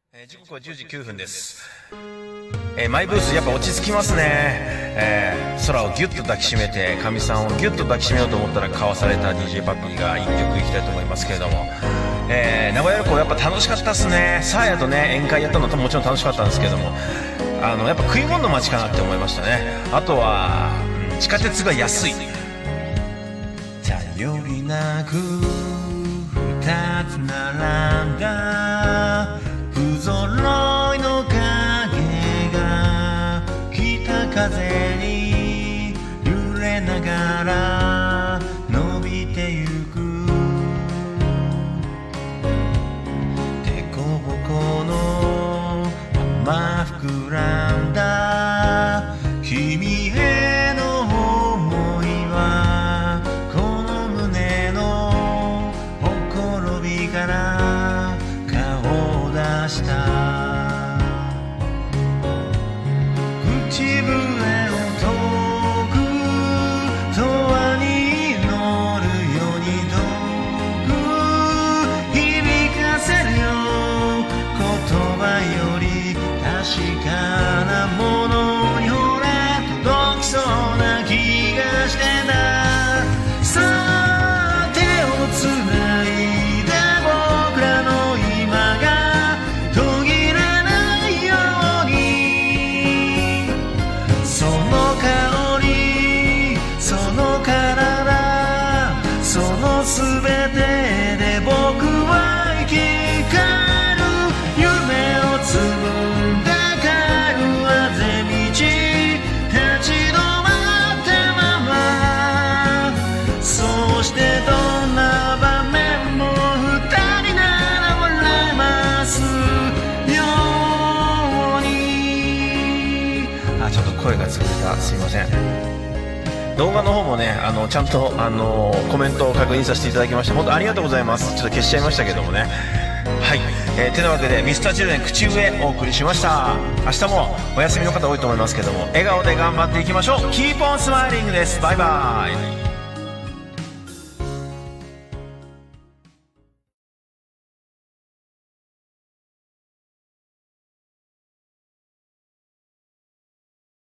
時刻は10時9分です。マイブースやっぱ落ち着きますね。空をギュッと抱きしめてかみさんをギュッと抱きしめようと思ったらかわされた DJ パピーが1曲いきたいと思いますけれども、名古屋旅行やっぱ楽しかったっすね。サーヤとね宴会やったのともちろん楽しかったんですけども、やっぱ食い物の街かなって思いましたね。あとは、地下鉄が安い。頼りなく2つ並んだ不揃いの影が北風に揺れながら伸びてゆく、でこぼこのまま膨らんだ君への思いはこの胸のほころびから顔を出した。口笛を遠く永遠に乗るように遠く響かせるよ。言葉より確かなものにほら届きそうな気がしてな。さあ手をつないで僕らの今が途切れないように、その香りその体その全てで僕は生き返る。夢をつむんで帰るあぜ道立ち止まったまま、そうしてどんな場面も二人なら笑えますように。ちょっと声が潰れた、すいません。動画の方もねちゃんとコメントを確認させていただきまして本当ありがとうございます。ちょっと消しちゃいましたけどもね。はい、てなわけで Mr.Children 口笛お送りしました。明日もお休みの方多いと思いますけども笑顔で頑張っていきましょう。 Keep on smiling です。バイバイ。